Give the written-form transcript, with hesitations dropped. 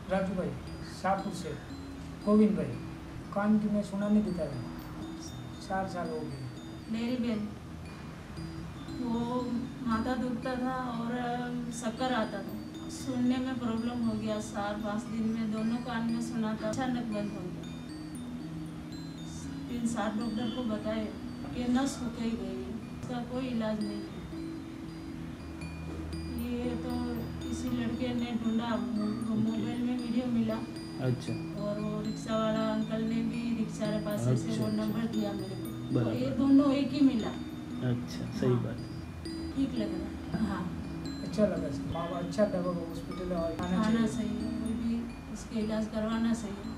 राजू भाई शाहपुर से। गोविंद भाई कान की में सुना नहीं देता था, 4 साल हो गए। मेरी बहन वो माथा दुखता था और शक्कर आता था, सुनने में प्रॉब्लम हो गया। 4-5 दिन में दोनों कान में सुना था, अचानक बंद हो गया। 3-7 डॉक्टर को बताए कि नस हो गई है, इसका कोई इलाज नहीं है। ये तो किसी लड़के ने ढूंढा, मोबाइल में वीडियो मिला। अच्छा। और वो रिक्शा वाला अंकल ने भी रिक्शा के पास से वो नंबर दिया मेरे को, तो ये दोनों एक ही मिला। अच्छा, सही बात। ठीक लग रहा है। हाँ, अच्छा लगा। अच्छा लगा। हॉस्पिटल आना चाहिए, कोई भी इसका इलाज करवाना चाहिए।